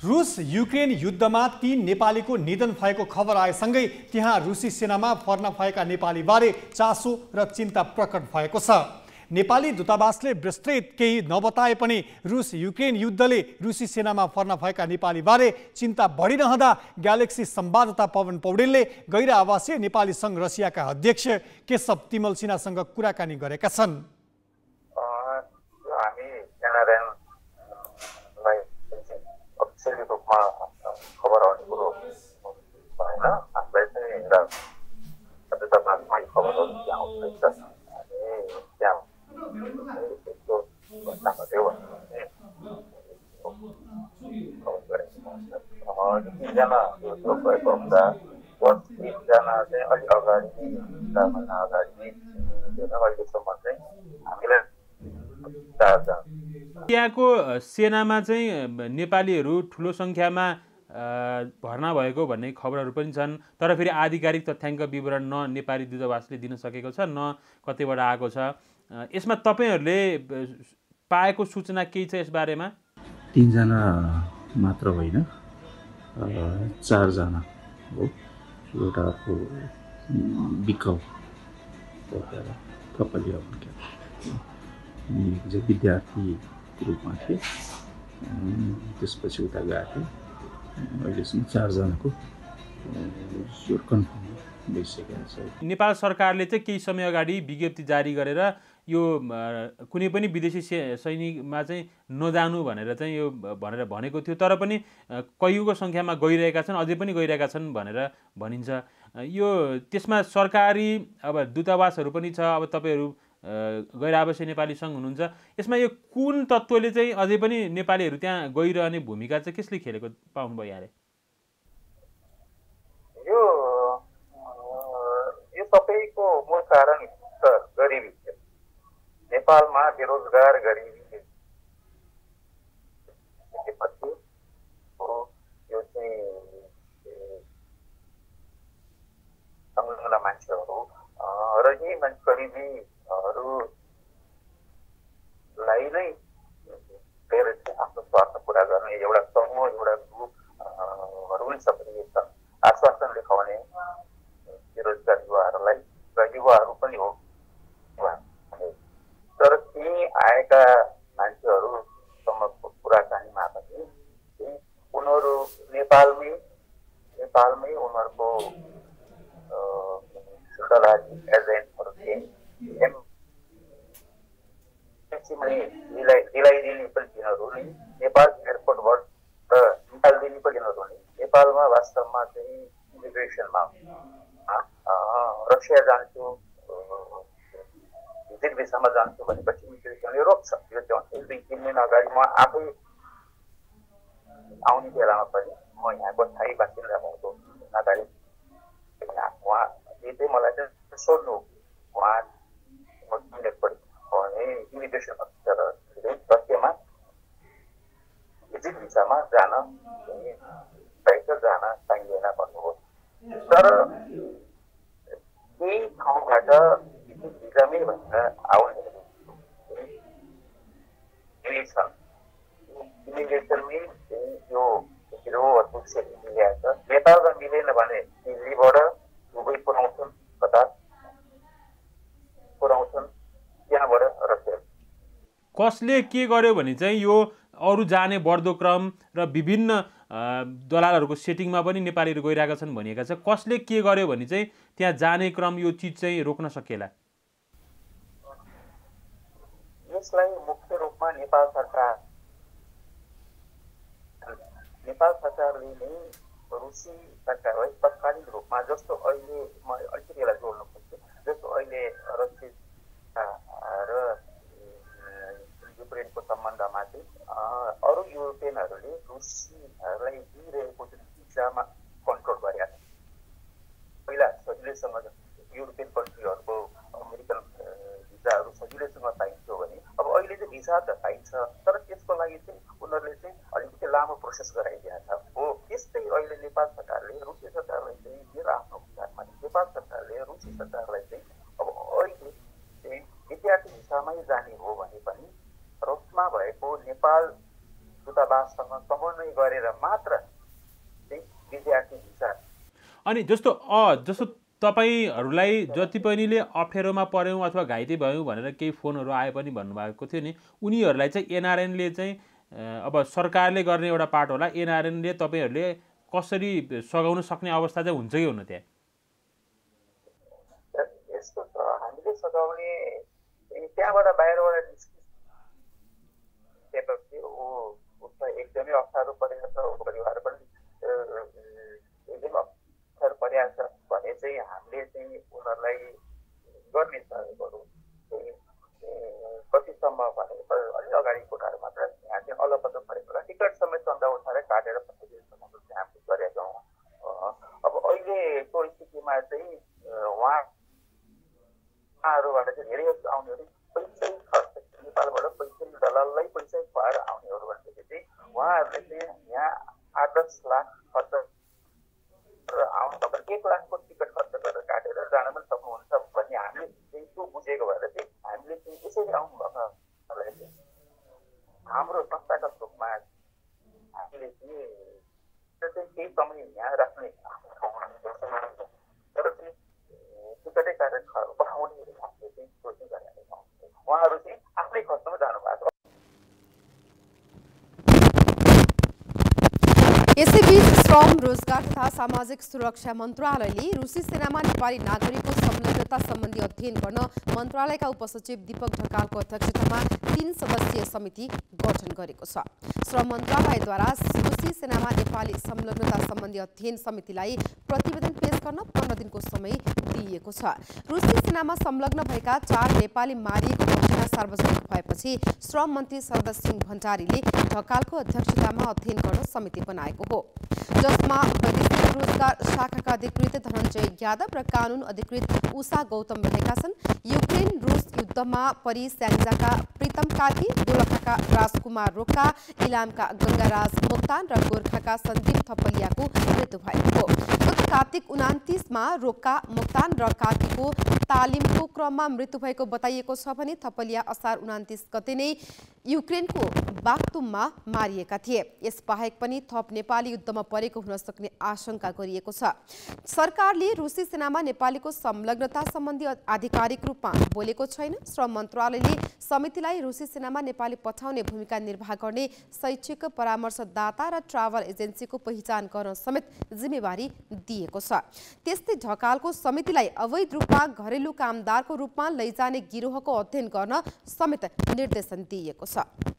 रुस युक्रेन युद्धमा 3 नेपालीको निधन भएको खबर आएसँगै त्यहाँ रुसी सेनामा भर्ना भएका नेपालीबारे चासो र चिन्ता प्रकट भएको छ। नेपाली दूतावासले विस्तृत केही नबताए पनि रुस युक्रेन युद्धले रुसी सेनामा भर्ना भएका नेपालीबारे चिन्ता बढिरहँदा ग्यालेक्सी संवाददाता पवन पौडेलले गैर आवासीय नेपाली सङ्घ रसियाका अध्यक्ष केशव तिमल सिन्हासँग कुराकानी गरेका छन्। रूपमा खबर आउने कुरो भएन। हामीलाई चाहिँ एउटा दूतावासमा खबरहरू आउँदैछ अनि त्यहाँ यस्तो घटना घट्यो भने तीनजना यो भएको हुँदा 3जना चाहिँ अलिक अगाडि नै महिना अगाडि नै अहिलेसम्म चाहिँ हामीलाई 4जना त्यहाँको सेनामा चाहिँ नेपालीहरू ठुलो सङ्ख्यामा भर्ना भएको भन्ने खबरहरू पनि छन्, तर फेरि आधिकारिक तथ्याङ्क विवरण न नेपाली दूतावासले दिन सकेको छ न कतैबाट आएको छ। यसमा तपाईँहरूले पाएको सूचना केही छ यसबारेमा? 3जना मात्र होइन, 4जना हो। एउटा विकल्प कपालिया चाहिँ विद्यार्थी रूपमा थिए, त्यसपछि उता गएको थियो। अहिलेसम्म 4जनाको कन्फर्म भइसकेको छ। नेपाल सरकारले चाहिँ केही समय अगाडि विज्ञप्ति जारी गरेर यो कुनै पनि विदेशी सैनिकमा चाहिँ नजानु भनेर चाहिँ यो भनेर भनेको थियो, तर पनि कैयौँको सङ्ख्यामा गइरहेका छन्, अझै पनि गइरहेका छन् भनेर भनिन्छ। यो त्यसमा सरकारी अब दूतावासहरू पनि छ, अब तपाईँहरू गैर आवासीय नेपाली सङ्घ हुनुहुन्छ, यसमा यो कुन तत्त्वले चाहिँ अझै पनि नेपालीहरू त्यहाँ गइरहने भूमिका चाहिँ कसले खेलेको पाउनुभयो यहाँले? यो सबैको मूल कारण गरिबी, नेपालमा बेरोजगार गरिबी यो चाहिँ संलग्न मान्छेहरू र यी गरिबीहरूलाई नै धेरै आफ्नो स्वार्थ पुरा गर्ने एउटा समूह, एउटा ग्रुपहरू पनि सक्रिय छन्। आश्वासन देखाउने बेरोजगार युवाहरूलाई र युवाहरू पनि हो, तर त्यही आएका मान्छेहरूसम्मको कुराकानीमा पनि उनीहरू नेपालमै उनीहरूको शुल्कलाजी एजेन्टहरू थिए, दिलाइदिने पनि तिनीहरूले नेपाल एयरपोर्टबाट निकालिदिने पनि तिनीहरूले नेपालमा वास्तवमा चाहिँ इमिग्रेसनमा रसिया जान्छु, भिजिट भिसामा जान्छु भनेपछि इमिग्रेसनले रोक्छ। यो चाहिँ 1-3 महिना अगाडि म आफै आउने बेलामा पनि म यहाँको स्थायी बासिन्दा भएको नाताले उहाँले चाहिँ मलाई चाहिँ सोध्नु, उहाँ इमिग्रेसन अफिसरहरूले सत्यमा भिजिट भिसामा जान पाइँदैन भन्नुभयो। तर केही ठाउँबाट भिजिट भिसामै भनेर आउने छन्, इमिग्रेसनमै यो विरोधहरू सेटिङ ल्याएको छ। नेपालमा मिलेन भने दिल्लीबाट दुबई पुऱ्याउँछन्, कतार पुऱ्याउँछन्, त्यहाँबाट रसिया। कसले के गर्यो भने चाहिँ यो अरू जाने बढ्दो क्रम र विभिन्न दलालहरूको सेटिङमा पनि नेपालीहरू गइरहेका छन् भनिएका छ। कसले के गर्यो भने चाहिँ त्यहाँ जाने क्रम यो चिज चाहिँ रोक्न सकेला? यसलाई मुख्य रूपमा नेपाल सरकारले नै रुसी सरकारलाई तत्कालीन रूपमा, जस्तो अहिले म अलिकति यसलाई जोड्नु खोज्छु, जस्तो अहिले रसिया र युक्रेनको सम्बन्धमा चाहिँ अरू युरोपियनहरूले रुसीहरूलाई दिइरहेको जुन भिसामा कन्ट्रोल गरेका छन्। पहिला सजिलैसँग युरोपियन कन्ट्रीहरूको अमेरिकन भिसाहरू सजिलैसँग पाइन्थ्यो भने अब अहिले चाहिँ भिसा त पाइन्छ, तर त्यसको लागि चाहिँ उनीहरूले चाहिँ अलिकति लामो प्रोसेस गराइदिएको छ। हो, त्यस्तै अहिले नेपाल सरकारले रुसी सरकारलाई चाहिँ मेरो आफ्नो विचारमा नेपाल सरकारले रुसी सरकारलाई चाहिँ अब अहिले चाहिँ विद्यार्थी भिसामै जाने हो भने पनि रुसमा भएको नेपाल जुन दूतावाससँग समन्वय गरेर मात्र चाहिँ विद्यार्थी भिसा। अनि जस्तो तपाईहरूलाई जति पनिले अप्ठ्यारोमा पर्यौँ अथवा घाइते भयौँ भनेर केही फोनहरू आए पनि भन्नुभएको थियो नि, उनीहरूलाई चाहिँ एनआरएनले चाहिँ अब सरकारले गर्ने एउटा पार्ट होला, एनआरएनले तपाईँहरूले कसरी सघाउन सक्ने अवस्था चाहिँ हुन्छ कि हुन्न त्यहाँ? यस्तो छ, हामीले सघाउने त्यहाँबाट बाहिरबाट निस्किसकेपछि उसलाई एकदमै अप्ठ्यारो परेको छ, परिवार पनि एकदमै अप्ठ्यारो परेको छ भने चाहिँ हामीले चाहिँ उनीहरूलाई गर्ने सहयोगहरू कतिसम्म भने अलि अगाडि कोठाहरू मात्र यहाँ चाहिँ अलपत्र परेको होला, टिकट समेत चन्दा उठाएर काटेर पठाइदिएसम्मको चाहिँ हामीले गरेका छौँ। अब अहिलेको स्थितिमा चाहिँ उहाँहरूबाट चाहिँ धेरै आउनेहरू पैसै खर्च नेपालबाट पैसै दलाललाई पैसै खुवाएर आउनेहरू भनेपछि चाहिँ उहाँहरूले चाहिँ यहाँ 8-10 लाख खर्च गरेर आउनु तपाईँ 1 लाखको टिकट खर्च गरेर काटेर जान पनि सक्नुहुन्छ भन्ने हामीले चाहिँ त्यो बुझेको भएर चाहिँ हामीले चाहिँ यसरी आउनुभएकोलाई चाहिँ हाम्रो संस्थागत रूपमा हामीले चाहिँ केही समय यहाँ राख्ने तर चाहिँ टिकटै काटेर पठाउने हामीले चाहिँ सोच्ने गरेका छौँ। उहाँहरू चाहिँ आफ्नै खर्चमा जानुभएको छ। यसैबीच श्रम, रोजगार तथा सामाजिक सुरक्षा मन्त्रालयले रुसी सेनामा नेपाली नागरिकको संलग्नता सम्बन्धी अध्ययन गर्न मन्त्रालयका उपसचिव दीपक ढकालको अध्यक्षतामा 3 सदस्यीय समिति गठन गरेको छ। श्रम मन्त्रालयद्वारा रुसी सेनामा नेपाली संलग्नता सम्बन्धी अध्ययन समितिलाई प्रतिवेदन पेश गर्न 15 दिनको समय दिइएको छ। रुसी सेनामा संलग्न भएका 4 नेपाली मारिएको घटना सार्वजनिक भएपछि श्रम मन्त्री शरद सिंह भण्डारीले ढकालको अध्यक्षतामा अध्ययन गर्न समिति बनाएको हो, जसमा वैदेशिक रोजगार शाखाका अधिकृत धनञ्जय यादव र कानून अधिकृत उषा गौतम रहेका छन्। युक्रेन रूस युद्धमा परि स्याङ्जाका प्रीतम कार्की, दोलखाका राजकुमार रोका, इलामका गंगाराज मोक्तान र गोर्खाका सन्दीप थपलियाको मृत्यु भएको हो। गत कार्तिक 29 मा रोका, मोक्तान र कार्कीको तालिमको क्रममा मृत्यु भएको बताइएको छ भने थपलिया असार 29 गते नै युक्रेनको बागतुममा मारिएका थिए। यसबाहेक पनि थप नेपाली युद्धमा परेको हुन सक्ने आशंका गरिएको छ। सरकारले रुसी सेनामा नेपालीको संलग्नता सम्बन्धी आधिकारिक रूपमा बोलेको छैन। श्रम मन्त्रालयले समितिलाई रुसी सेनामा नेपाली पठाउने भूमिका निर्वाह गर्ने शैक्षिक परामर्शदाता र ट्राभल एजेन्सीको पहिचान गर्न समेत जिम्मेवारी दिएको छ। त्यस्तै ढकालको समितिलाई अवैध रूपमा घरेलु कामदारको रूपमा लैजाने गिरोहको अध्ययन गर्न समेत निर्देशन दिएको छ।